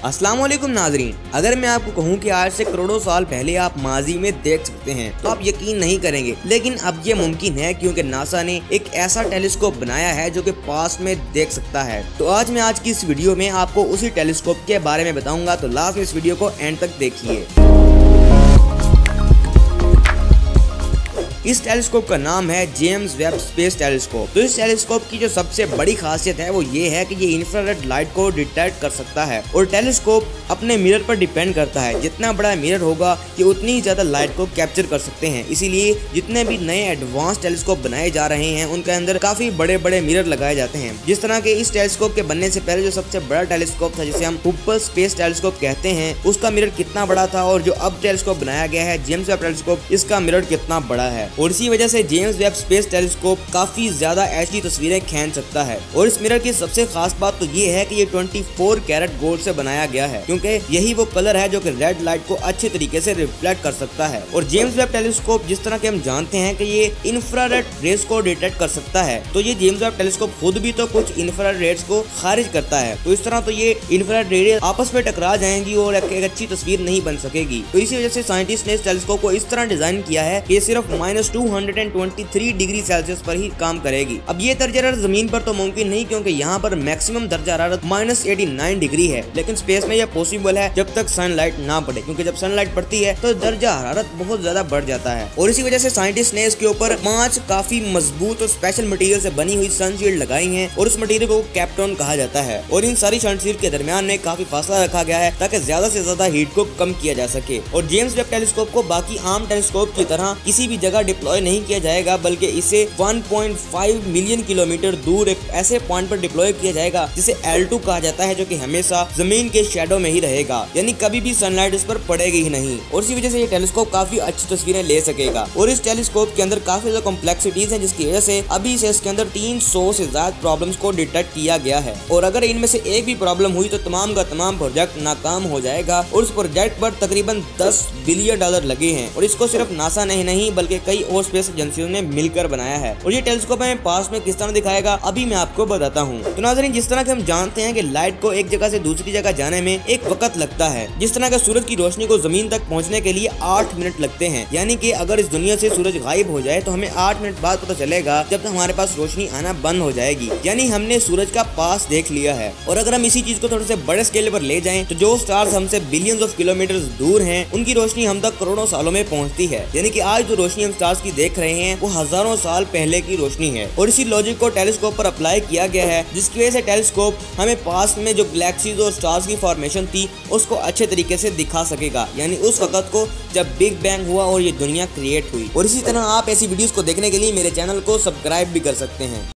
अस्सलाम वालेकुम नाजरीन, अगर मैं आपको कहूं कि आज से करोड़ों साल पहले आप माजी में देख सकते हैं तो आप यकीन नहीं करेंगे, लेकिन अब ये मुमकिन है क्योंकि नासा ने एक ऐसा टेलीस्कोप बनाया है जो कि पास्ट में देख सकता है। तो आज मैं की इस वीडियो में आपको उसी टेलीस्कोप के बारे में बताऊंगा, तो लास्ट में इस वीडियो को एंड तक देखिए। इस टेलीस्कोप का नाम है जेम्स वेब स्पेस टेलीस्कोप। तो इस टेलीस्कोप की जो सबसे बड़ी खासियत है वो ये है कि ये इंफ्रारेड लाइट को डिटेक्ट कर सकता है और टेलीस्कोप अपने मिरर पर डिपेंड करता है। जितना बड़ा मिरर होगा ये उतनी ही ज्यादा लाइट को कैप्चर कर सकते हैं। इसीलिए जितने भी नए एडवांस टेलीस्कोप बनाए जा रहे हैं उनके अंदर काफी बड़े बड़े मिरर लगाए जाते हैं। जिस तरह के इस टेलीस्कोप के बनने से पहले जो सबसे बड़ा टेलीस्कोप था जिसे हम हुब्बल स्पेस टेलीस्कोप कहते हैं, उसका मिरर कितना बड़ा था और जो अब टेलीस्कोप बनाया गया है जेम्स वेब टेलीस्कोप, इसका मिरर कितना बड़ा है। और इसी वजह से जेम्स वेब स्पेस टेलीस्कोप काफी ज्यादा एचडी तस्वीरें खींच सकता है। और इस मिरर की सबसे खास बात तो ये है कि ये 24 कैरेट गोल्ड से बनाया गया है, क्योंकि यही वो कलर है जो कि रेड लाइट को अच्छे तरीके से रिफ्लेक्ट कर सकता है। और जेम्स वेब टेलीस्कोप जिस तरह के हम जानते हैं कि ये इंफ्रारेड रेस को डिटेक्ट कर सकता है, तो ये जेम्स वेब टेलीस्कोप खुद भी तो कुछ इंफ्रारेड रेस को खारिज करता है। तो इस तरह तो ये इंफ्रारेड रेस आपस में टकरा जाएंगी और एक अच्छी तस्वीर नहीं बन सकेगी। तो इसी वजह से साइंटिस्ट ने इस टेलीस्कोप को इस तरह डिजाइन किया है कि ये सिर्फ -223 डिग्री सेल्सियस पर ही काम करेगी। अब ये दर्जा हरारत जमीन पर तो मुमकिन नहीं, क्योंकि यहाँ पर मैक्सिमम दर्जा हरारत -89 डिग्री है, लेकिन स्पेस में यह पॉसिबल है जब तक सनलाइट ना पड़े, क्योंकि जब सनलाइट पड़ती है तो दर्जा हरारत बहुत ज्यादा बढ़ जाता है। और इसी वजह से साइंटिस्ट ने इसके ऊपर 5 काफी मजबूत और स्पेशल मटेरियल से बनी हुई सनशील्ड लगाई है और उस मटेरियल को कैप्टोन कहा जाता है। और इन सारी सनशील्ड के दरमियान में काफी फासला रखा गया है ताकि ज्यादा से ज्यादा हीट को कम किया जा सके। और जेम्स वेब टेलीस्कोप को बाकी आम टेलीस्कोप की तरह किसी भी जगह डिप्लॉय नहीं किया जाएगा, बल्कि इसे 1.5 मिलियन किलोमीटर दूर एक ऐसे पॉइंट पर डिप्लॉय किया जाएगा जिसे L2 कहा जाता है, जो कि हमेशा जमीन के शैडो में ही रहेगा, यानी कभी भी सनलाइट इस पर पड़ेगी ही नहीं। और इसी वजह से ये टेलीस्कोप काफी अच्छी तस्वीरें ले सकेगा। और इस टेलीस्कोप के अंदर काफी ज्यादा कॉम्प्लेक्सिटीज हैं, जिसकी वजह से अभी से इसके अंदर 300 से ज्यादा प्रॉब्लम्स को डिटेक्ट किया गया है। और अगर इनमें से एक भी प्रॉब्लम हुई तो तमाम का तमाम प्रोजेक्ट नाकाम हो जाएगा। और उस प्रोजेक्ट पर तकरीबन $10 बिलियन लगे हैं। और इसको सिर्फ नासा ने ही नहीं बल्कि कई और स्पेस एजेंसियों ने मिलकर बनाया है। और ये टेलीस्कोप हमें पास में किस तरह दिखाएगा अभी मैं आपको बताता हूँ। तो नाज़रीन, जिस तरह के हम जानते हैं कि लाइट को एक जगह से दूसरी जगह जाने में एक वक्त लगता है, जिस तरह का सूरज की रोशनी को जमीन तक पहुँचने के लिए 8 मिनट लगते हैं, यानी कि अगर इस दुनिया से सूरज गायब हो जाए तो हमें 8 मिनट बाद पता चलेगा जब हमारे पास रोशनी आना बंद हो जाएगी, यानी हमने सूरज का पास देख लिया है। और अगर हम इसी चीज को थोड़े से बड़े स्केल पर ले जाएं तो जो स्टार्स हमसे बिलियंस ऑफ किलोमीटर दूर हैं उनकी रोशनी हम तक करोड़ों सालों में पहुंचती है, यानी कि आज जो रोशनी हम स्टार्स की देख रहे हैं वो हजारों साल पहले की रोशनी है। और इसी लॉजिक को टेलीस्कोप पर अप्लाई किया गया है, जिसकी वजह से टेलीस्कोप हमें पास्ट में जो गैलेक्सीज और स्टार्स की फॉर्मेशन थी उसको अच्छे तरीके से दिखा सकेगा, यानी उस वक्त को जब बिग बैंग हुआ और ये दुनिया क्रिएट हुई। और इसी तरह आप ऐसी वीडियोस को देखने के लिए मेरे चैनल को सब्सक्राइब भी कर सकते हैं।